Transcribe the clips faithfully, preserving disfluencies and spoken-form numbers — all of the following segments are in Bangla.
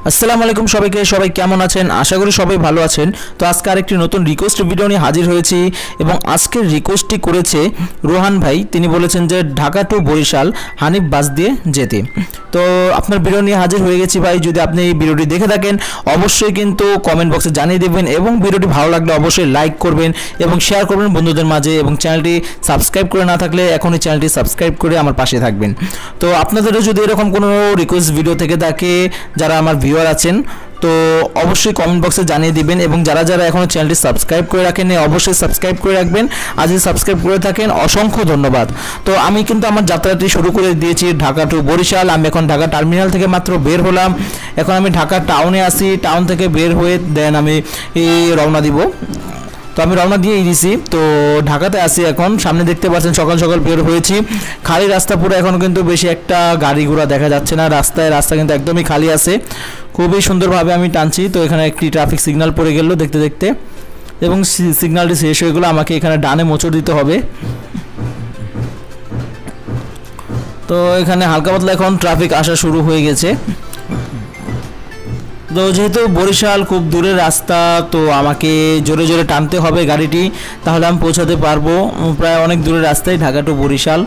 আসসালামু আলাইকুম সবাইকে সবাই কেমন আছেন আশা করি সবাই ভালো আছেন। তো আজকে আরেকটি নতুন রিকোয়েস্ট ভিডিও নিয়ে হাজির হয়েছি এবং আজকের রিকোয়েস্টটি করেছে রোহান ভাই। তিনি বলেছেন যে ঢাকা টু বরিশাল হানিফ বাস দিয়ে যেতে। তো আপনার ভিডিও নিয়ে হাজির হয়ে গেছি ভাই। যদি আপনি এই ভিডিওটি দেখে থাকেন অবশ্যই কিন্তু কমেন্ট বক্সে জানিয়ে দেবেন এবং ভিডিওটি ভালো লাগলে অবশ্যই লাইক করবেন এবং শেয়ার করবেন বন্ধুদের মাঝে এবং চ্যানেলটি সাবস্ক্রাইব করে না থাকলে এখনই চ্যানেলটি সাবস্ক্রাইব করে আমার পাশে থাকবেন। তো আপনাদেরও যদি এরকম কোনো রিকোয়েস্ট ভিডিও থেকে থাকে যারা আমার ভিউয়ার আছেন তো অবশ্যই কমেন্ট বক্সে জানিয়ে দিবেন এবং যারা যারা এখনো চ্যানেলটি সাবস্ক্রাইব করে রাখেন অবশ্যই সাবস্ক্রাইব করে রাখবেন। আজ যদি সাবস্ক্রাইব করে থাকেন অসংখ্য ধন্যবাদ। তো আমি কিন্তু আমার যাত্রাটি শুরু করে দিয়েছি ঢাকা টু বরিশাল। আমি এখন ঢাকা টার্মিনাল থেকে মাত্র বের হলাম। এখন আমি ঢাকা টাউনে আসি। টাউন থেকে বের হয়ে দেন আমি এই রওনা দিব। তো আমি রওনা দিয়ে দিয়েছি। তো ঢাকাতে আসি এখন। সামনে দেখতে পাচ্ছেন সকাল সকাল বের হয়েছি। খালি রাস্তা পুরো এখন কিন্তু বেশি একটা গাড়ি ঘোড়া দেখা যাচ্ছে না। রাস্তায় রাস্তা কিন্তু একদমই খালি আছে। খুবই সুন্দরভাবে আমি টানছি। তো এখানে একটি ট্রাফিক সিগন্যাল পড়ে গেল দেখতে দেখতে এবং সিগন্যালটি শেষ হয়ে গেলো। আমাকে এখানে ডানে মোচড় দিতে হবে। তো এখানে হালকা পাতলা এখন ট্রাফিক আসা শুরু হয়ে গেছে। তো যেহেতু বরিশাল খুব দূরের রাস্তা তো আমাকে জোরে জোরে টানতে হবে গাড়িটি, তাহলে আমি পৌঁছাতে পারবো। প্রায় অনেক দূরের রাস্তায় ঢাকা টু বরিশাল।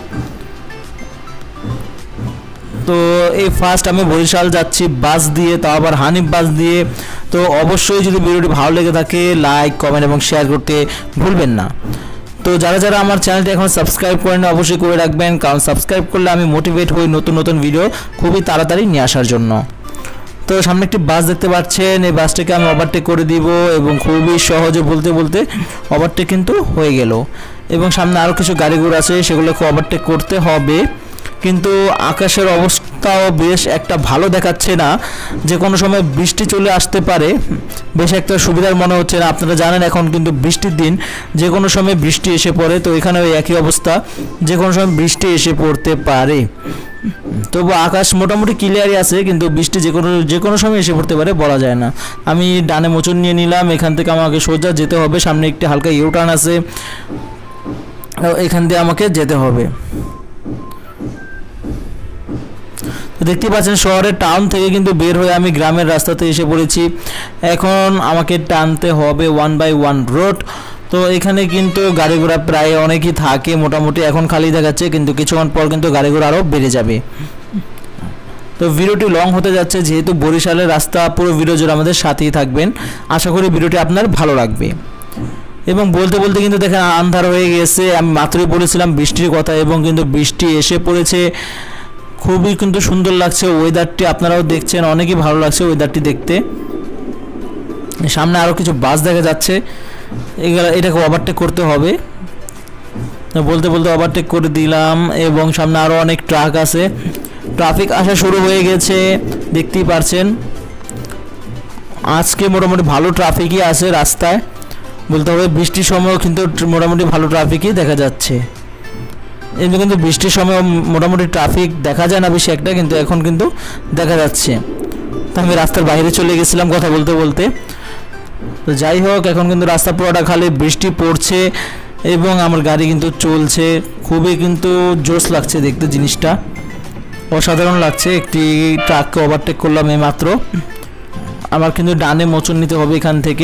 তো এই ফার্স্ট আমি বরিশাল যাচ্ছি বাস দিয়ে, তাও আবার হানিফ বাস দিয়ে। তো অবশ্যই যদি ভিডিওটি ভালো লেগে থাকে লাইক কমেন্ট এবং শেয়ার করতে ভুলবেন না। তো যারা যারা আমার চ্যানেলটি এখন সাবস্ক্রাইব করেন অবশ্যই করে রাখবেন, কারণ সাবস্ক্রাইব করলে আমি মোটিভেট হই নতুন নতুন ভিডিও খুবই তাড়াতাড়ি নিয়ে আসার জন্য। তো সামনে একটি বাস দেখতে পাচ্ছেন, এই বাসটাকে আমি ওভারটেক করে দিব এবং খুবই সহজে বলতে বলতে ওভারটেক কিন্তু হয়ে গেল। এবং সামনে আরও কিছু গাড়ি ঘোড়া আছে সেগুলোকে ওভারটেক করতে হবে। কিন্তু আকাশের অবস্থাও বেশ একটা ভালো দেখাচ্ছে না, যে কোনো সময় বৃষ্টি চলে আসতে পারে। বেশ একটা সুবিধার মনে হচ্ছে না। আপনারা জানেন এখন কিন্তু বৃষ্টির দিন, যে কোনো সময় বৃষ্টি এসে পড়ে। তো এখানেও একই অবস্থা, যে কোনো সময় বৃষ্টি এসে পড়তে পারে। তবু আকাশ মোটামুটি ক্লিয়ারই আছে, কিন্তু বৃষ্টি যে কোনো যে কোনো সময় এসে পড়তে পারে বলা যায় না। আমি ডানে মোচন নিয়ে নিলাম। এখান থেকে আমাকে সোজা যেতে হবে। সামনে একটি হালকা ইউটার্ন আছে, এখান দিয়ে আমাকে যেতে হবে। তো দেখতে পাচ্ছেন শহরের টাউন থেকে কিন্তু বের হয়ে আমি গ্রামের রাস্তাতে এসে পড়েছি। এখন আমাকে টানতে হবে ওয়ান বাই ওয়ান রোড। তো এখানে কিন্তু গাড়ি ঘোড়া প্রায় অনেকই থাকে, মোটামুটি এখন খালি দেখাচ্ছে, কিন্তু কিছুক্ষণ পর কিন্তু গাড়ি ঘোড়া আরও বেড়ে যাবে। তো ভিডিওটি লং হতে যাচ্ছে, যেহেতু বরিশালের রাস্তা পুরো ভিডিও জুড়ে আমাদের সাথেই থাকবেন। আশা করি ভিডিওটি আপনার ভালো লাগবে। এবং বলতে বলতে কিন্তু দেখেন আন্ধার হয়ে গেছে। আমি মাত্রই বলেছিলাম বৃষ্টির কথা এবং কিন্তু বৃষ্টি এসে পড়েছে। খুবই কিন্তু সুন্দর লাগছে ওয়েদারটি, আপনারাও দেখছেন অনেকই ভালো লাগছে ওয়েদারটি দেখতে। সামনে আরও কিছু বাস দেখা যাচ্ছে, এগুলো এটাকে ওভারটেক করতে হবে। বলতে বলতে ওভারটেক করে দিলাম এবং সামনে আরও অনেক ট্রাক আছে। ট্রাফিক আসা শুরু হয়ে গেছে দেখতেই পারছেন। আজকে মোটামুটি ভালো ট্রাফিকই আছে রাস্তায়, বলতে হবে বৃষ্টির সময়ও কিন্তু মোটামুটি ভালো ট্রাফিকই দেখা যাচ্ছে। এমনি কিন্তু বৃষ্টির সময় মোটামুটি ট্রাফিক দেখা যায় না বেশি একটা, কিন্তু এখন কিন্তু দেখা যাচ্ছে। তো আমি রাস্তার বাইরে চলে গেছিলাম কথা বলতে বলতে। তো যাই হোক, এখন কিন্তু রাস্তা পুরোটা খালি, বৃষ্টি পড়ছে এবং আমার গাড়ি কিন্তু চলছে। খুবই কিন্তু জোশ লাগছে দেখতে, জিনিসটা অসাধারণ লাগছে। একটি ট্রাককে ওভারটেক করলাম এই মাত্র। আমার কিন্তু ডানে মোচন নিতে হবে এখান থেকে।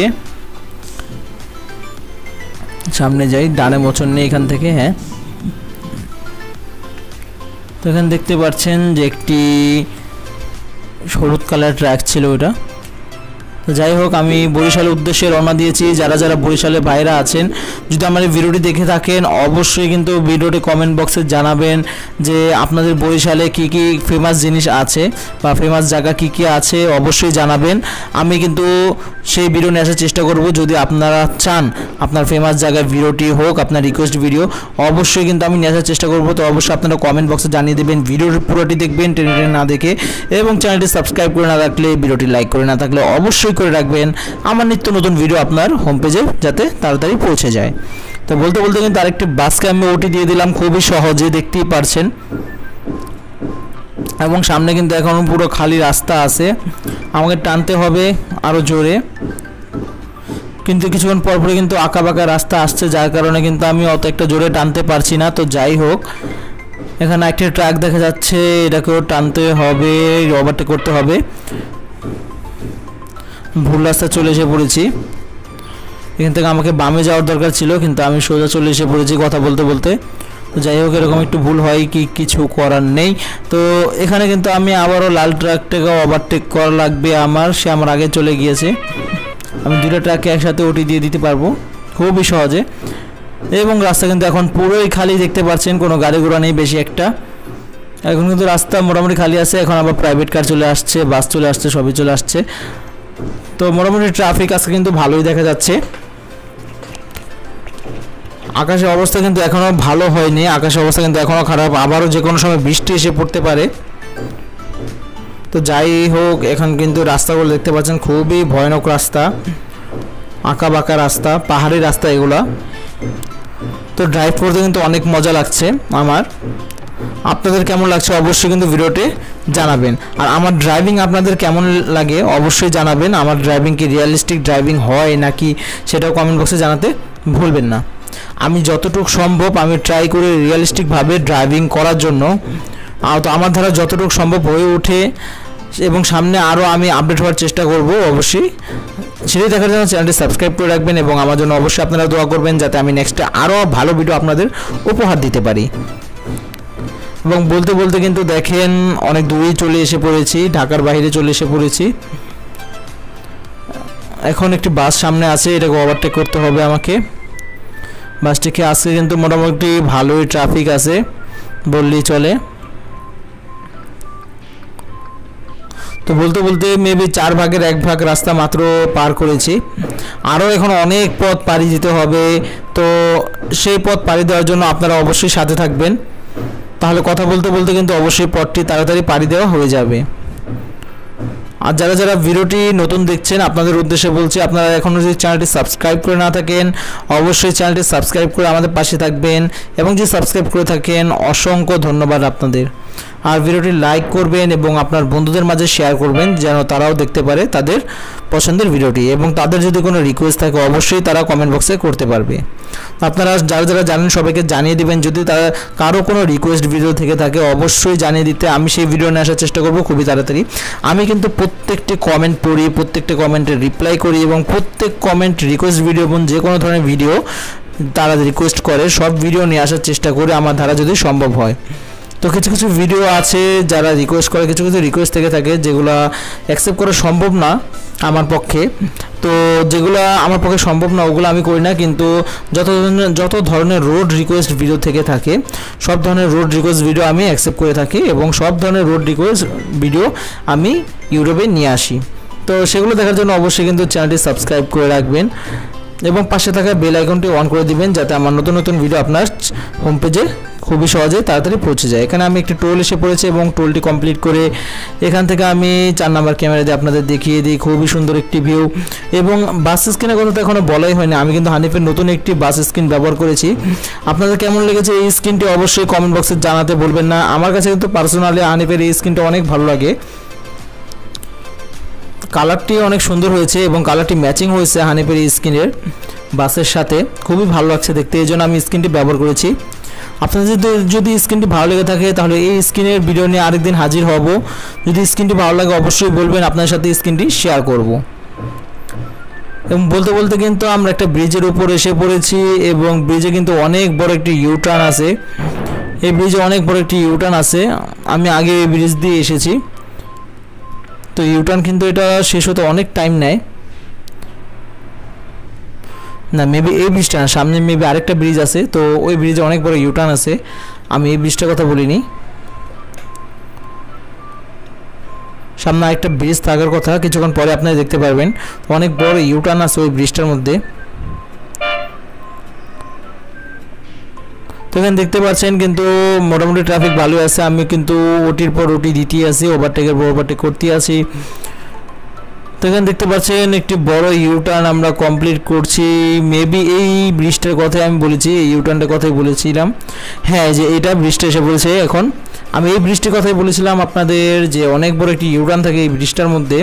সামনে যাই, ডানে মোচন নিয়ে এখান থেকে। হ্যাঁ, তো এখানে দেখতে পাচ্ছেন যে একটি হলুদ কালার ট্র্যাক ছিল ওটা। তো যাই হোক, আমি বরিশালের উদ্দেশ্যে রওনা দিয়েছি। যারা যারা বরিশালের বাইরে আছেন যদি আমার এই ভিডিওটি দেখে থাকেন অবশ্যই কিন্তু ভিডিওটি কমেন্ট বক্সে জানাবেন যে আপনাদের বরিশালে কি কি ফেমাস জিনিস আছে বা ফেমাস জায়গা কি কি আছে অবশ্যই জানাবেন। আমি কিন্তু সেই ভিডিও নিয়ে আসার চেষ্টা করব। যদি আপনারা চান আপনার ফেমাস জায়গায় ভিডিওটি হোক, আপনার রিকোয়েস্ট ভিডিও, অবশ্যই কিন্তু আমি নিয়ে আসার চেষ্টা করব। তো অবশ্যই আপনারা কমেন্ট বক্সে জানিয়ে দেবেন, ভিডিওটি পুরোটি দেখবেন টেনে টেনে না দেখে, এবং চ্যানেলটি সাবস্ক্রাইব করে না থাকলে ভিডিওটি লাইক করে না থাকলে অবশ্যই করে রাখবেন আমার নিত্য নতুন ভিডিও আপনার হোম পেজে যাতে তাড়াতাড়ি পৌঁছে যায়। তো বলতে বলতে কিন্তু আরেকটি বাসকে আমি ওটি দিয়ে দিলাম খুবই সহজে, দেখতেই পারছেন। এবং সামনে কিন্তু এখন পুরো খালি রাস্তা আছে, আমাকে টানতে হবে আরও জোরে। কিন্তু কিছুক্ষণ পর পরে কিন্তু আঁকা বাঁকা রাস্তা আসছে, যার কারণে কিন্তু আমি অত একটা জোরে টানতে পারছি না। তো যাই হোক, এখানে একটা ট্রাক দেখা যাচ্ছে, এটাকেও টানতে হবে, ওভারটেক করতে হবে। ভুল রাস্তা চলে এসে পড়েছি। এখান থেকে আমাকে বামে যাওয়ার দরকার ছিল, কিন্তু আমি সোজা চলে এসে পড়েছি কথা বলতে বলতে। তো যাই হোক, এরকম একটু ভুল হয় কি, কিছু করার নেই। তো এখানে কিন্তু আমি আবারও লাল ট্রাকটাকে ওভারটেক করা লাগবে আমার, সে আমার আগে চলে গিয়েছে। আমি দুটো ট্রাককে একসাথে ওটি দিয়ে দিতে পারবো খুবই সহজে। এবং রাস্তা কিন্তু এখন পুরোই খালি দেখতে পাচ্ছেন, কোনো গাড়ি ঘোড়া নেই বেশি একটা। এখন কিন্তু রাস্তা মোটামুটি খালি আছে। এখন আবার প্রাইভেট কার চলে আসছে, বাস চলে আসছে, সবই চলে আসছে। তো মোটামুটি ট্রাফিক আজকে কিন্তু ভালোই দেখা যাচ্ছে। আকাশের অবস্থা কিন্তু এখনও ভালো হয়নি, আকাশের অবস্থা কিন্তু এখনও খারাপ, আবারও যে কোনো সময় বৃষ্টি এসে পড়তে পারে। তো যাই হোক, এখন কিন্তু রাস্তাগুলো দেখতে পাচ্ছেন খুবই ভয়ানক রাস্তা, আঁকা বাঁকা রাস্তা, পাহাড়ি রাস্তা এগুলা। তো ড্রাইভ করতে কিন্তু অনেক মজা লাগছে আমার। আপনাদের কেমন লাগছে অবশ্যই কিন্তু ভিডিওতে জানাবেন। আর আমার ড্রাইভিং আপনাদের কেমন লাগে অবশ্যই জানাবেন। আমার ড্রাইভিং কি রিয়েলিস্টিক ড্রাইভিং হয় নাকি সেটাও কমেন্ট বক্সে জানাতে ভুলবেন না। আমি যতটুকু সম্ভব আমি ট্রাই করি রিয়েলিস্টিকভাবে ড্রাইভিং করার জন্য। তো আমার দ্বারা যতটুকু সম্ভব হয়ে ওঠে এবং সামনে আরও আমি আপডেট হওয়ার চেষ্টা করব অবশ্যই। সেটাই দেখার জন্য চ্যানেলটি সাবস্ক্রাইব করে রাখবেন এবং আমার জন্য অবশ্যই আপনারা দোয়া করবেন যাতে আমি নেক্সটে আরও ভালো ভিডিও আপনাদের উপহার দিতে পারি। এবং বলতে বলতে কিন্তু দেখেন অনেক দূরেই চলে এসে পড়েছি, ঢাকার বাইরে চলে এসে পড়েছি। এখন একটি বাস সামনে আছে, এটাকে ওভারটেক করতে হবে আমাকে। বাসটিকে আজকে কিন্তু মোটামুটি ভালোই ট্রাফিক আছে বললেই চলে। তো বলতে বলতে মেবি চার ভাগের এক ভাগ রাস্তা মাত্র পার করেছি, আরও এখন অনেক পথ পাড়ি দিতে হবে। তো সেই পথ পাড়ি দেওয়ার জন্য আপনারা অবশ্যই সাথে থাকবেন, তাহলে কথা বলতে বলতে কিন্তু অবশ্যই পথটি তাড়াতাড়ি পাড়ি দেওয়া হয়ে যাবে। আর যারা যারা ভিডিওটি নতুন দেখছেন আপনাদের উদ্দেশ্যে বলছি, আপনারা এখনও যদি চ্যানেলটি সাবস্ক্রাইব করে না থাকেন অবশ্যই চ্যানেলটি সাবস্ক্রাইব করে আমাদের পাশে থাকবেন। এবং যদি সাবস্ক্রাইব করে থাকেন অসংখ্য ধন্যবাদ আপনাদের। আর ভিডিওটি লাইক করবেন এবং আপনার বন্ধুদের মাঝে শেয়ার করবেন যেন তারাও দেখতে পারে তাদের পছন্দের ভিডিওটি। এবং তাদের যদি কোনো রিকোয়েস্ট থাকে অবশ্যই তারা কমেন্ট বক্সে করতে পারবে। আপনারা যারা যারা জানেন সবাইকে জানিয়ে দিবেন, যদি তারা কারো কোনো রিকোয়েস্ট ভিডিও থেকে থাকে অবশ্যই জানিয়ে দিতে, আমি সেই ভিডিও নিয়ে আসার চেষ্টা করব খুবই তাড়াতাড়ি। আমি কিন্তু প্রত্যেকটি কমেন্ট পড়ি, প্রত্যেকটি কমেন্টে রিপ্লাই করি এবং প্রত্যেক কমেন্ট রিকোয়েস্ট ভিডিও এবং যে কোনো ধরনের ভিডিও তারা রিকোয়েস্ট করে সব ভিডিও নিয়ে আসার চেষ্টা করি আমার দ্বারা যদি সম্ভব হয়। তো কিছু কিছু ভিডিও আছে যারা রিকোয়েস্ট করে, কিছু কিছু রিকোয়েস্ট থেকে থাকে যেগুলো অ্যাকসেপ্ট করা সম্ভব না আমার পক্ষে। তো যেগুলো আমার পক্ষে সম্ভব না ওগুলো আমি করি না, কিন্তু যত ধরনের যত ধরনের রোড রিকোয়েস্ট ভিডিও থেকে থাকে সব ধরনের রোড রিকোয়েস্ট ভিডিও আমি অ্যাকসেপ্ট করে থাকি এবং সব ধরনের রোড রিকোয়েস্ট ভিডিও আমি ইউটিউবে নিয়ে আসি। তো সেগুলো দেখার জন্য অবশ্যই কিন্তু চ্যানেলটি সাবস্ক্রাইব করে রাখবেন এবং পাশে থাকা বেল আইকনটি অন করে দিবেন যাতে আমার নতুন নতুন ভিডিও আপনার হোম পেজে খুবই সহজে তাড়াতাড়ি পৌঁছে যায়। এখানে আমি একটি টোল এসে পড়েছি এবং টোলটি কমপ্লিট করে এখান থেকে আমি চার নাম্বার ক্যামেরা দিয়ে আপনাদের দেখিয়ে দিই খুবই সুন্দর একটি ভিউ। এবং বাস স্ক্রিনের কথা তো এখনও বলাই হয়নি, আমি কিন্তু হানিফের নতুন একটি বাস স্ক্রিন ব্যবহার করেছি। আপনাদের কেমন লেগেছে এই স্ক্রিনটি অবশ্যই কমেন্ট বক্সে জানাতে বলবেন না। আমার কাছে কিন্তু পার্সোনালি হানিফের এই স্ক্রিনটা অনেক ভালো লাগে, কালারটি অনেক সুন্দর হয়েছে এবং কালারটি ম্যাচিং হয়েছে হানিফের এই স্ক্রিনের বাসের সাথে, খুবই ভালো লাগছে দেখতে, এই জন্য আমি স্ক্রিনটি ব্যবহার করেছি। আপনাদের যদি যদি স্ক্রিনটি ভালো লেগে থাকে তাহলে এই স্ক্রিনের ভিডিও নিয়ে আরেকদিন হাজির হব। যদি স্ক্রিনটি ভালো লাগে অবশ্যই বলবেন, আপনার সাথে স্ক্রিনটি শেয়ার করব। এবং বলতে বলতে কিন্তু আমরা একটা ব্রিজের উপর এসে পড়েছি এবং ব্রিজে কিন্তু অনেক বড় একটি ইউটার্ন আছে। এই ব্রিজে অনেক বড় একটি ইউটার্ন আছে, আমি আগে এই ব্রিজ দিয়ে এসেছি। তো ইউটার্ন কিন্তু এটা শেষ হতে অনেক টাইম নেয় না, মেবি এই ব্রিজটা না, সামনে মেবি আরেকটা ব্রিজ আছে, তো ওই ব্রিজে অনেক বড় ইউটার্ন আছে, আমি এই ব্রিজটার কথা বলিনি। সামনে আরেকটা ব্রিজ থাকার কথা, কিছুক্ষণ পরে আপনারা দেখতে পারবেন অনেক বড় ইউটার্ন আছে ওই ব্রিজটার মধ্যে। তো এখানে দেখতে পাচ্ছেন কিন্তু মোটামুটি ট্রাফিক ভালোই আছে, আমি কিন্তু ওটির পর ওটি দিতেই আছি, ওভারটেকের পর ওভারটেক করতেই আছি। তো এখানে দেখতে পাচ্ছেন একটি বড় ইউটার্ন আমরা কমপ্লিট করছি, মেবি এই ব্রিজটার কথাই আমি বলেছি, এই ইউটার্নটার কথাই বলেছিলাম, হ্যাঁ যে এইটা ব্রিজটা এসে বলেছে। এখন আমি এই ব্রিজটির কথাই বলেছিলাম আপনাদের যে অনেক বড় একটি ইউটার্ন থাকে এই ব্রিজটার মধ্যে।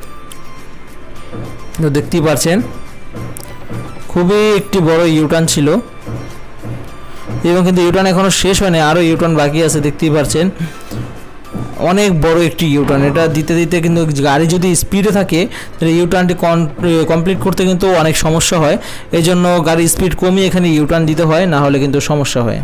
তো দেখতেই পাচ্ছেন খুবই একটি বড় ইউটার্ন ছিল এবং কিন্তু ইউটার্ন এখনও শেষ হয়নি, আরও ইউটার্ন বাকি আছে দেখতেই পাচ্ছেন। অনেক বড় একটি ইউটার্ন, এটা দিতে দিতে কিন্তু গাড়ি যদি স্পিডে থাকে তাহলে ইউটার্নটি কমপ্লিট করতে কিন্তু অনেক সমস্যা হয়। এই জন্য গাড়ির স্পিড কমিয়ে এখানে ইউটার্ন দিতে হয়, না হলে কিন্তু সমস্যা হয়।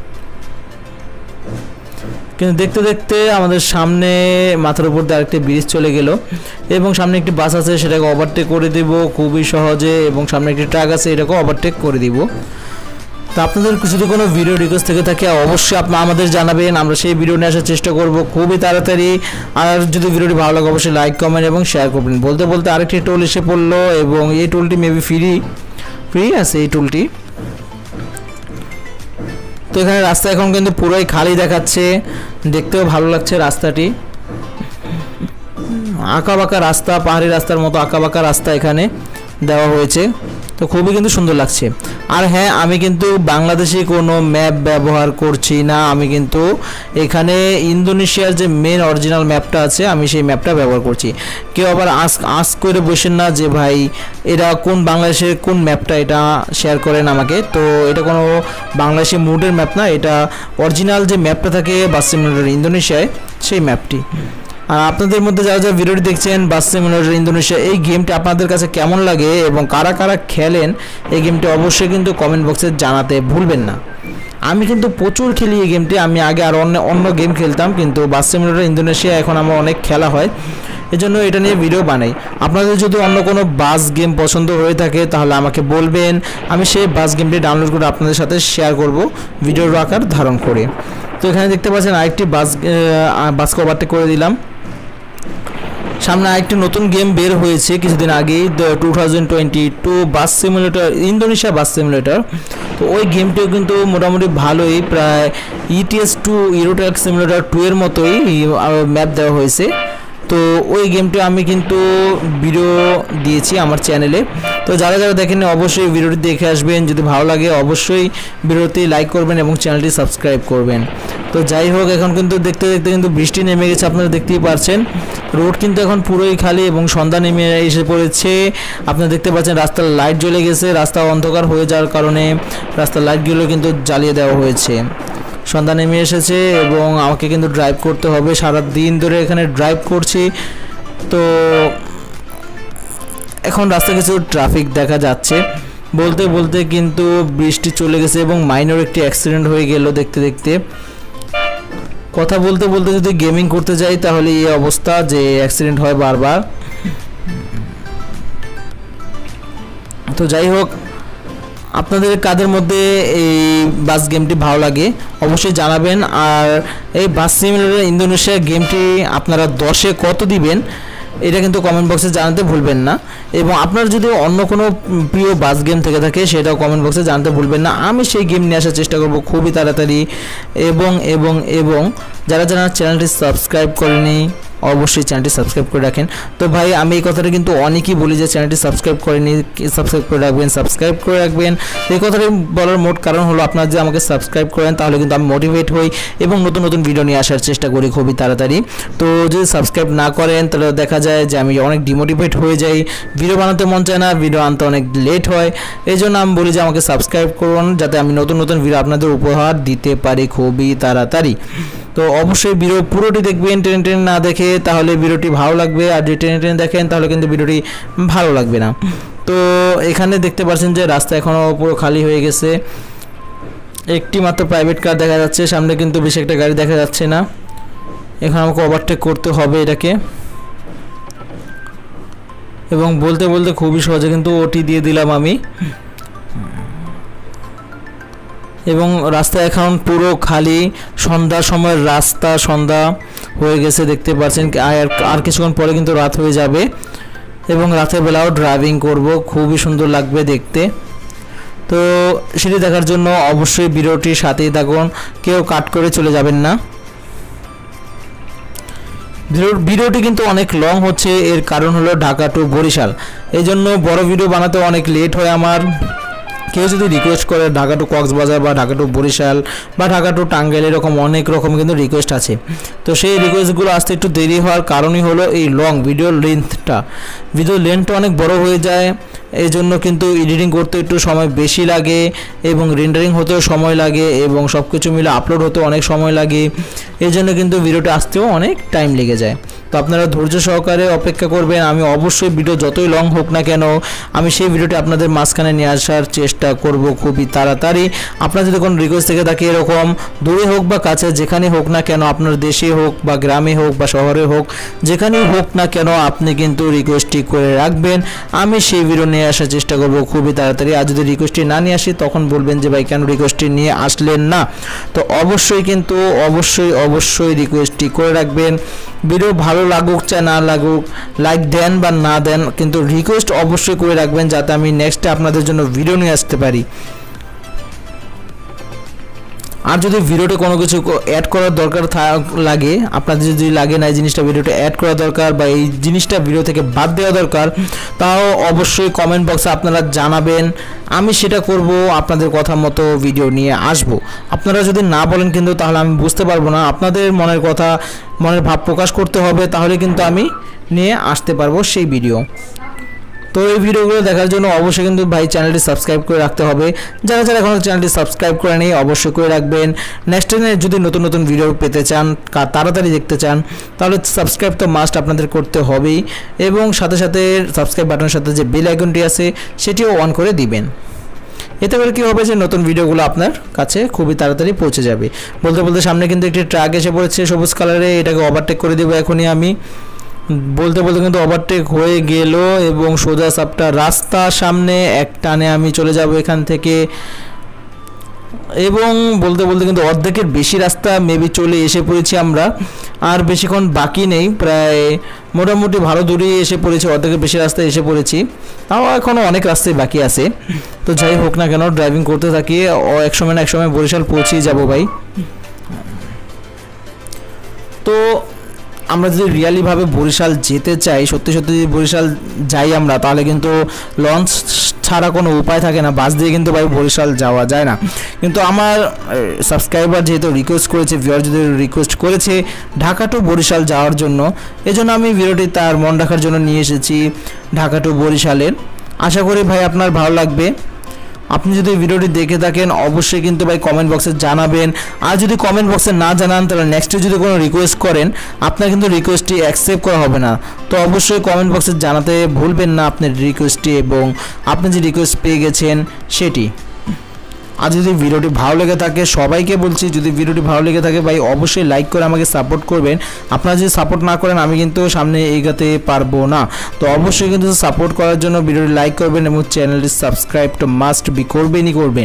কিন্তু দেখতে দেখতে আমাদের সামনে মাথার উপর দিয়ে আরেকটি ব্রিজ চলে গেল এবং সামনে একটি বাস আছে, সেটাকে ওভারটেক করে দেব খুবই সহজে, এবং সামনে একটি ট্রাক আছে, এটাকেও ওভারটেক করে দিব। তো আপনাদের যদি কোনো ভিডিও রিকোয়েস্ট থেকে থাকে অবশ্যই আপনারা আমাদের জানাবেন, আমরা সেই ভিডিও নিয়ে আসার চেষ্টা করব খুবই তাড়াতাড়ি। আর যদি ভিডিওটি ভালো লাগে অবশ্যই লাইক কমেন্ট এবং শেয়ার করবেন। বলতে বলতে আরেকটি টোল এসে পড়লো এবং এই টোলটি মেবি ফ্রি ফ্রি আছে এই টোলটি। তো এখানে রাস্তা এখন কিন্তু পুরোই খালি দেখাচ্ছে, দেখতেও ভালো লাগছে রাস্তাটি। আঁকা বাঁকা রাস্তা, পাহাড়ি রাস্তার মতো আঁকা বাঁকা রাস্তা এখানে দেওয়া হয়েছে, তো খুবই কিন্তু সুন্দর লাগছে। আর হ্যাঁ, আমি কিন্তু বাংলাদেশি কোনো ম্যাপ ব্যবহার করছি না, আমি কিন্তু এখানে ইন্দোনেশিয়ার যে মেন অরিজিনাল ম্যাপটা আছে আমি সেই ম্যাপটা ব্যবহার করছি। কেউ আবার আস আস করে বসেন না যে ভাই এরা কোন বাংলাদেশের কোন ম্যাপটা, এটা শেয়ার করেন আমাকে। তো এটা কোনো বাংলাদেশি মুডের ম্যাপ না, এটা অরিজিনাল যে ম্যাপটা থাকে বাস সিমুলেটর ইন্দোনেশিয়ায় সেই ম্যাপটি। আর আপনাদের মধ্যে যারা যারা ভিডিওটি দেখছেন বাস সিমুলেটর ইন্দোনেশিয়া, এই গেমটি আপনাদের কাছে কেমন লাগে এবং কারা কারা খেলেন এই গেমটি অবশ্যই কিন্তু কমেন্ট বক্সে জানাতে ভুলবেন না। আমি কিন্তু প্রচুর খেলি এই গেমটি, আমি আগে আর অন্য অন্য গেম খেলতাম, কিন্তু বাস সিমুলেটর ইন্দোনেশিয়া এখন আমার অনেক খেলা হয়, এজন্য এটা নিয়ে ভিডিও বানাই। আপনাদের যদি অন্য কোনো বাস গেম পছন্দ হয়ে থাকে তাহলে আমাকে বলবেন, আমি সেই বাস গেমটি ডাউনলোড করে আপনাদের সাথে শেয়ার করব ভিডিওর আকার ধারণ করে। তো এখানে দেখতে পাচ্ছেন আরেকটি বাস বাসকে ওভারটেক করে দিলাম। সামনে আরেকটি নতুন গেম বের হয়েছে কিছুদিন আগেই, two thousand twenty two bus simulator Indonesia bus simulator. তো ওই গেমটিও কিন্তু মোটামুটি ভালোই, প্রায় ETS two euro truck simulator two এর মতোই ম্যাপ দেওয়া হয়েছে। তো ওই গেমটি আমি কিন্তু ভিডিও দিয়েছি আমার চ্যানেলে, তো যারা যারা দেখেন অবশ্যই ভিডিওটি দেখে আসবেন। যদি ভালো লাগে অবশ্যই ভিডিওটি লাইক করবেন এবং চ্যানেলটি সাবস্ক্রাইব করবেন। তো যাই হোক, এখন কিন্তু দেখতে দেখতে কিন্তু বৃষ্টি নেমে গেছে, আপনারা দেখতেই পাচ্ছেন রোড কিন্তু এখন পুরোই খালি এবং সন্ধ্যা নেমে এসে পড়েছে। আপনারা দেখতে পাচ্ছেন রাস্তার লাইট জ্বলে গেছে, রাস্তা অন্ধকার হয়ে যাওয়ার কারণে রাস্তার লাইটগুলো কিন্তু জ্বালিয়ে দেওয়া হয়েছে। সন্ধ্যা নেমে এসেছে এবং আমাকে কিন্তু ড্রাইভ করতে হবে, সারা দিন ধরে এখানে ড্রাইভ করছি। তো এখন রাস্তায় কিছু ট্রাফিক দেখা যাচ্ছে, বলতে বলতে কিন্তু বৃষ্টি চলে গেছে এবং মাইনর একটি অ্যাক্সিডেন্ট হয়ে গেল দেখতে দেখতে। কথা বলতে বলতে যদি গেমিং করতে যাই তাহলে এই অবস্থা যে অ্যাক্সিডেন্ট হয় বারবার। তো যাই হোক, আপনাদের কাদের মধ্যে এই বাস গেমটি ভালো লাগে অবশ্যই জানাবেন। আর এই বাস সিমুলেটর ইন্দোনেশিয়া গেমটি আপনারা দশে কত দিবেন এটা কিন্তু কমেন্ট বক্সে জানাতে ভুলবেন না। এবং আপনার যদি অন্য কোনো প্রিয় বাস গেম থেকে থাকে সেটাও কমেন্ট বক্সে জানাতে ভুলবেন না, আমি সেই গেম নিয়ে আসার চেষ্টা করব খুবই তাড়াতাড়ি। এবং এবং এবং যারা যারা চ্যানেলটি সাবস্ক্রাইব করেনি অবশ্যই চ্যানেলটি সাবস্ক্রাইব করে রাখেন। তো ভাই আমি এই কথাটা কিন্তু অনেকেই বলি যে চ্যানেলটি সাবস্ক্রাইব করেনি, সাবস্ক্রাইব করে রাখবেন সাবস্ক্রাইব করে রাখবেন। এই কথাটি বলার মোট কারণ হলো আপনারা যে আমাকে সাবস্ক্রাইব করেন তাহলে কিন্তু আমি মোটিভেট হই এবং নতুন নতুন ভিডিও নিয়ে আসার চেষ্টা করি খুবই তাড়াতাড়ি। তো যদি সাবস্ক্রাইব না করেন তাহলে দেখা যায় যে আমি অনেক ডিমোটিভেট হয়ে যাই, ভিডিও বানাতে মন চায় না, ভিডিও আনতে অনেক লেট হয়। এই জন্য আমি বলি যে আমাকে সাবস্ক্রাইব করুন যাতে আমি নতুন নতুন ভিডিও আপনাদের উপহার দিতে পারি খুবই তাড়াতাড়ি। তো অবশ্যই ভিডিও পুরোটি দেখবেন, টেনে টেনে না দেখে তাহলে ভিডিওটি ভালো লাগবে, আর যদি টেনে টেনে দেখেন তাহলে কিন্তু ভিডিওটি ভালো লাগবে না। তো এখানে দেখতে পাচ্ছেন যে রাস্তা এখনও পুরো খালি হয়ে গেছে, একটি মাত্র প্রাইভেট কার দেখা যাচ্ছে, সামনে কিন্তু বেশি একটা গাড়ি দেখা যাচ্ছে না। এখন আমাকে ওভারটেক করতে হবে এটাকে, এবং বলতে বলতে খুবই সহজে কিন্তু ওটি দিয়ে দিলাম আমি। এবং রাস্তা এখন পুরো খালি, সন্ধ্যার সময় রাস্তা সন্ধ্যা হয়ে গেছে দেখতে পাচ্ছেন, আর আর কিছুক্ষণ পরে কিন্তু রাত হয়ে যাবে এবং রাতের বেলাও ড্রাইভিং করব, খুবই সুন্দর লাগবে দেখতে। তো সেটি দেখার জন্য অবশ্যই ভিডিওটির সাথেই থাকুন, কেউ কাট করে চলে যাবেন না। ভিডিওটি কিন্তু অনেক লং হচ্ছে, এর কারণ হলো ঢাকা টু বরিশাল, এই জন্য বড় ভিডিও বানাতে অনেক লেট হয় আমার। কেউ যদি রিকোয়েস্ট করে ঢাকা টু কক্সবাজার বা ঢাকা টু বরিশাল বা ঢাকা টু টাঙ্গাইল, এরকম অনেক রকম কিন্তু রিকোয়েস্ট আছে। তো সেই রিকোয়েস্টগুলো আসতে একটু দেরি হওয়ার কারণই হলো এই লং ভিডিও লেন্থটা, ভিডিও লেন্থটা অনেক বড় হয়ে যায় এই জন্য কিন্তু এডিটিং করতে একটু সময় বেশি লাগে এবং রেন্ডারিং হতেও সময় লাগে এবং সব কিছু মিলে আপলোড হতে অনেক সময় লাগে। এই জন্য কিন্তু ভিডিওটা আসতেও অনেক টাইম লেগে যায়। তো আপনারা ধৈর্য সহকারে অপেক্ষা করবেন। আমি অবশ্যই ভিডিও যতই লং হোক না কেন আমি সেই ভিডিওটি আপনাদের মাঝখানে নিয়ে আসার চেষ্টা করব খুবই তাড়াতাড়ি। আপনার যদি কোনো রিকোয়েস্ট থেকে থাকে এরকম দূরে হোক বা কাছে যেখানে হোক না কেন, আপনার দেশে হোক বা গ্রামে হোক বা শহরে হোক যেখানেই হোক না কেন আপনি কিন্তু রিকোয়েস্টটি করে রাখবেন। আমি সেই ভিডিও নিয়ে আসার চেষ্টা করব খুবই তাড়াতাড়ি। আর যদি রিকোয়েস্টটি না নিয়ে আসি তখন বলবেন যে ভাই কেন রিকোয়েস্টটি নিয়ে আসলেন না। তো অবশ্যই কিন্তু অবশ্যই অবশ্যই রিকোয়েস্টটি করে রাখবেন। ভিডিও ভালো লাগুক চাই না লাগুক, লাইক দেন বা না দেন, কিন্তু রিকোয়েস্ট অবশ্যই করে রাখবেন যাতে আমি নেক্সটে আপনাদের জন্য ভিডিও নিয়ে আসতে পারি। আর যদি ভিডিওতে কোনো কিছু অ্যাড করার দরকার লাগে, আপনাদের যদি লাগে না এই জিনিসটা ভিডিওতে অ্যাড করা দরকার বা এই জিনিসটা ভিডিও থেকে বাদ দেওয়া দরকার, তাও অবশ্যই কমেন্ট বক্সে আপনারা জানাবেন। আমি সেটা করব, আপনাদের কথা মতো ভিডিও নিয়ে আসব। আপনারা যদি না বলেন কিন্তু তাহলে আমি বুঝতে পারবো না। আপনাদের মনের কথা মনের ভাব প্রকাশ করতে হবে, তাহলে কিন্তু আমি নিয়ে আসতে পারবো সেই ভিডিও। তো এই ভিডিওগুলো দেখার জন্য অবশ্যই কিন্তু ভাই চ্যানেলটি সাবস্ক্রাইব করে রাখতে হবে। যারা যারা এখনও চ্যানেলটি সাবস্ক্রাইব করে নেই অবশ্যই করে রাখবেন। নেক্সট টাইমে যদি নতুন নতুন ভিডিও পেতে চান, তাড়াতাড়ি দেখতে চান, তাহলে সাবস্ক্রাইব তো মাস্ট আপনাদের করতে হবেই এবং সাথে সাথে সাবস্ক্রাইব বাটনের সাথে যে বেল আইকনটি আছে সেটিও অন করে দিবেন। এতে করে কী হবে যে নতুন ভিডিওগুলো আপনার কাছে খুবই তাড়াতাড়ি পৌঁছে যাবে। বলতে বলতে সামনে কিন্তু একটি ট্রাক এসে পড়েছে সবুজ কালারে, এটাকে ওভারটেক করে দেবো এখনই আমি। বলতে বলতে কিন্তু ওভারটেক হয়ে গেল এবং সোজা সাপটা রাস্তা সামনে এক টানে আমি চলে যাব এখান থেকে। এবং বলতে বলতে কিন্তু অর্ধেকের বেশি রাস্তা মেবি চলে এসে পড়েছি আমরা। আর বেশিক্ষণ বাকি নেই, প্রায় মোটামুটি ভালো দূরে এসে পড়েছি, অর্ধেকের বেশি রাস্তায় এসে পড়েছি। তাও এখনও অনেক রাস্তায় বাকি আছে। তো যাই হোক না কেন ড্রাইভিং করতে থাকি, এক সময় না এক সময় বরিশাল পৌঁছেই যাব ভাই। তো আমরা যদি রিয়ালিভাবে বরিশাল যেতে চাই, সত্যি সত্যি যদি বরিশাল যাই আমরা, তাহলে কিন্তু লঞ্চ ছাড়া কোনো উপায় থাকে না, বাস দিয়ে কিন্তু ভাই বরিশাল যাওয়া যায় না। কিন্তু আমার সাবস্ক্রাইবার যেহেতু রিকোয়েস্ট করেছে, ভিউয়ার যদি রিকোয়েস্ট করেছে ঢাকা টু বরিশাল যাওয়ার জন্য, এজন্য আমি ভিডিওটি তার মন রাখার জন্য নিয়ে এসেছি ঢাকা টু বরিশালের। আশা করি ভাই আপনার ভালো লাগবে। আপনি যদি ভিডিওটি দেখে থাকেন অবশ্যই কিন্তু ভাই কমেন্ট বক্সে জানাবেন। আর যদি কমেন্ট বক্সে না জানান তাহলে নেক্সটে যদি কোনো রিকোয়েস্ট করেন আপনার কিন্তু রিকোয়েস্টটি অ্যাকসেপ্ট করা হবে না। তো অবশ্যই কমেন্ট বক্সে জানাতে ভুলবেন না আপনার রিকোয়েস্টটি এবং আপনি যে রিকোয়েস্ট পেয়ে গেছেন সেটি। আর যদি ভিডিওটি ভালো লেগে থাকে, সবাইকে বলছি যদি ভিডিওটি ভালো লেগে থাকে ভাই অবশ্যই লাইক করে আমাকে সাপোর্ট করবেন। আপনারা যদি সাপোর্ট না করেন আমি কিন্তু সামনে এগোতে পারবো না। তো অবশ্যই কিন্তু সাপোর্ট করার জন্য ভিডিওটি লাইক করবেন এবং চ্যানেলটি সাবস্ক্রাইব তো মাস্ট বি করবেনই করবেন।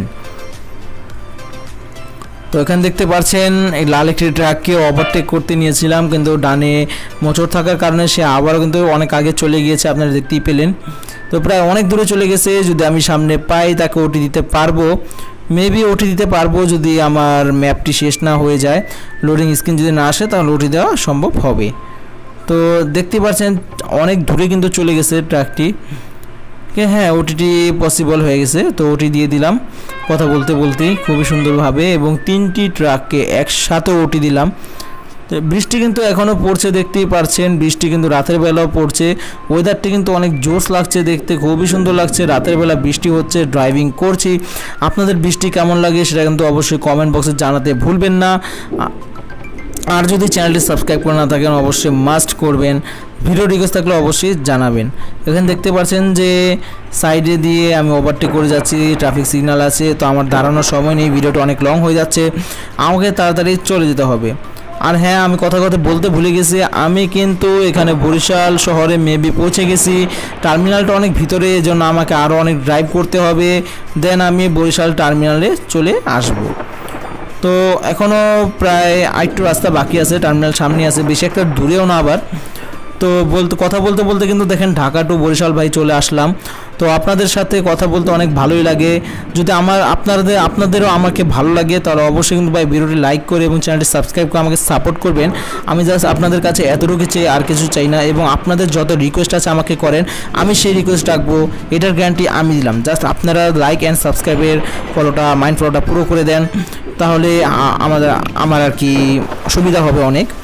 তো এখানে দেখতে পাচ্ছেন এই লাল একটি ট্রাককে ওভারটেক করতে নিয়েছিলাম, কিন্তু ডানে মোচড় থাকার কারণে সে আবারও কিন্তু অনেক আগে চলে গিয়েছে, আপনারা দেখতেই পেলেন। তো প্রায় অনেক দূরে চলে গেছে। যদি আমি সামনে পাই তাকে ওটি দিতে পারবো, মেবি ওটি দিতে পারবো যদি আমার ম্যাপটি শেষ না হয়ে যায়, লোডিং স্ক্রিন যদি না আসে তাহলে ওটি দেওয়া সম্ভব হবে। তো দেখতে পাচ্ছেন অনেক দূরে কিন্তু চলে গেছে ট্রাকটি। হ্যাঁ ওটিটি পসিবল হয়ে গেছে, তো ওটি দিয়ে দিলাম কথা বলতে বলতেই খুবই সুন্দরভাবে এবং তিনটি ট্রাককে একসাথে ওটি দিলাম। তো বৃষ্টি কিন্তু এখনও পড়ছে দেখতেই পারছেন, বৃষ্টি কিন্তু রাতের বেলাও পড়ছে। ওয়েদারটি কিন্তু অনেক জোশ লাগছে দেখতে, খুবই সুন্দর লাগছে। রাতের বেলা বৃষ্টি হচ্ছে, ড্রাইভিং করছি। আপনাদের বৃষ্টি কেমন লাগে সেটা কিন্তু অবশ্যই কমেন্ট বক্সে জানাতে ভুলবেন না। আর যদি চ্যানেলটি সাবস্ক্রাইব করে না থাকেন অবশ্যই মাস্ট করবেন। ভিডিও রিকোয়েস্ট থাকলে অবশ্যই জানাবেন। এখানে দেখতে পাচ্ছেন যে সাইডে দিয়ে আমি ওভারটেক করে যাচ্ছি, ট্রাফিক সিগন্যাল আছে, তো আমার দাঁড়ানোর সময় নেই, ভিডিওটা অনেক লং হয়ে যাচ্ছে, আমাকে তাড়াতাড়ি চলে যেতে হবে। আর হ্যাঁ আমি কথা কথা বলতে ভুলে গেছি, আমি কিন্তু এখানে বরিশাল শহরে মেবি পৌঁছে গেছি। টার্মিনালটা অনেক ভিতরে, এই জন্য আমাকে আরও অনেক ড্রাইভ করতে হবে, দেন আমি বরিশাল টার্মিনালে চলে আসব। তো এখনও প্রায় আরেকটু রাস্তা বাকি আছে, টার্মিনাল সামনে আছে, বেশি একটা দূরেও না আবার। তো বলতে কথা বলতে বলতে কিন্তু দেখেন ঢাকা টু বরিশাল ভাই চলে আসলাম। তো আপনাদের সাথে কথা বলতে অনেক ভালোই লাগে। যদি আমার আপনাদের আপনাদেরও আমাকে ভালো লাগে তাহলে অবশ্যই কিন্তু ভাই ভিডিওটি লাইক করে এবং চ্যানেলটি সাবস্ক্রাইব করে আমাকে সাপোর্ট করবেন। আমি জাস্ট আপনাদের কাছে এতটুকু চাই, আর কিছু চাই না। এবং আপনাদের যত রিকোয়েস্ট আছে আমাকে করেন, আমি সেই রিকোয়েস্ট রাখবো, এটার গ্যারান্টি আমি দিলাম। জাস্ট আপনারা লাইক অ্যান্ড সাবস্ক্রাইবের ফলোটা মাইন্ড ফলোটা পুরো করে দেন, তাহলে আমাদের আমার আর কি সুবিধা হবে অনেক।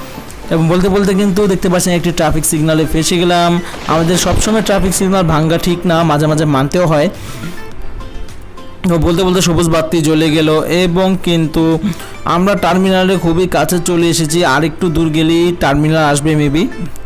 এবং বলতে বলতে কিন্তু দেখতে পাচ্ছেন একটি ট্রাফিক সিগন্যালে ফেসে গেলাম। আমাদের সবসময় ট্রাফিক সিগন্যাল ভাঙ্গা ঠিক না, মাঝে মাঝে মানতেও হয়। তো বলতে বলতে সবুজ বাতি জ্বলে গেল এবং কিন্তু আমরা টার্মিনালে খুবই কাছে চলে এসেছি। আর একটু দূর গেলেই টার্মিনাল আসবে মেবি।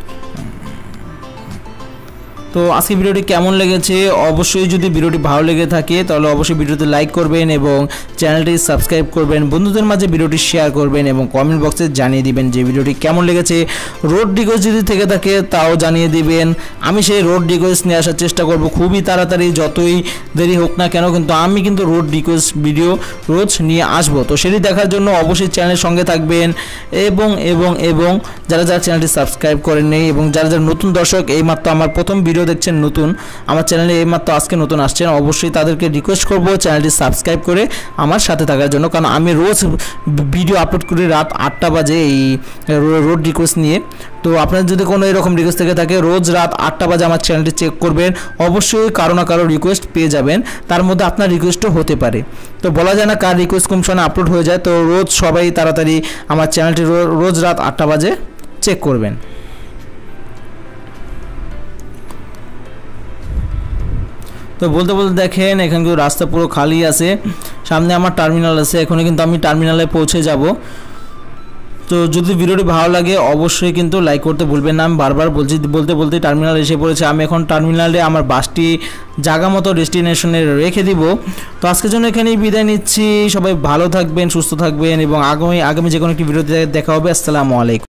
তো আজকে ভিডিওটি কেমন লেগেছে, অবশ্যই যদি ভিডিওটি ভালো লেগে থাকে তাহলে অবশ্যই ভিডিওতে লাইক করবেন এবং চ্যানেলটি সাবস্ক্রাইব করবেন, বন্ধুদের মাঝে ভিডিওটি শেয়ার করবেন এবং কমেন্ট বক্সে জানিয়ে দিবেন যে ভিডিওটি কেমন লেগেছে। রোড রিকোয়েস্ট যদি থেকে থাকে তাও জানিয়ে দিবেন, আমি সেই রোড রিকোয়েস্ট নিয়ে আসার চেষ্টা করব খুবই তাড়াতাড়ি, যতই দেরি হোক না কেন, কিন্তু আমি কিন্তু রোড রিকোয়েস্ট ভিডিও রোজ নিয়ে আসবো। তো সেটি দেখার জন্য অবশ্যই চ্যানেলের সঙ্গে থাকবেন এবং এবং এবং যারা যারা চ্যানেলটি সাবস্ক্রাইব করেননি এবং যারা যারা নতুন দর্শক এইমাত্র আমার প্রথম ভিডিও দেখছেন, নতুন আমার চ্যানেলে এইমাত্র আজকে নতুন আসছেন, অবশ্যই তাদেরকে রিকোয়েস্ট করব চ্যানেলটি সাবস্ক্রাইব করে আমার সাথে থাকার জন্য, কারণ আমি রোজ ভিডিও আপলোড করি রাত আটটা বাজে এই রোড রিকোয়েস্ট নিয়ে। তো আপনার যদি কোনো এরকম রিকোয়েস্ট থেকে থাকে রোজ রাত আটটা বাজে আমার চ্যানেলটি চেক করবেন, অবশ্যই কারো না কারো রিকোয়েস্ট পেয়ে যাবেন, তার মধ্যে আপনার রিকোয়েস্টও হতে পারে। তো বলা যায় না কার রিকোয়েস্ট কোন সময় আপলোড হয়ে যায়। তো রোজ সবাই তাড়াতাড়ি আমার চ্যানেলটি রোজ রাত আটটা বাজে চেক করবেন। তো বলতে বলতে দেখেন এখানে কিন্তু রাস্তা পুরো খালি আছে, সামনে আমার টার্মিনাল আছে, এখনই কিন্তু আমি টার্মিনালে পৌঁছে যাব। তো যদি ভিডিওটি ভালো লাগে অবশ্যই কিন্তু লাইক করতে ভুলবেন না। আমি বারবার বলছি, বলতে বলতে টার্মিনাল এসে পড়েছে। আমি এখন টার্মিনালে আমার বাসটি জায়গা মতো ডেস্টিনেশনে রেখে দিব। তো আজকের জন্য এখানেই বিদায় নিচ্ছি। সবাই ভালো থাকবেন, সুস্থ থাকবেন এবং আগামী আগামী যে কোনো একটি ভিডিওতে দেখা হবে। আসসালামু আলাইকুম।